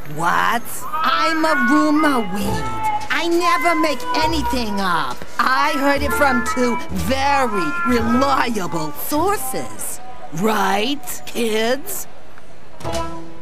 What? I'm a rumor weed. I never make anything up. I heard it from two very reliable sources. Right, kids?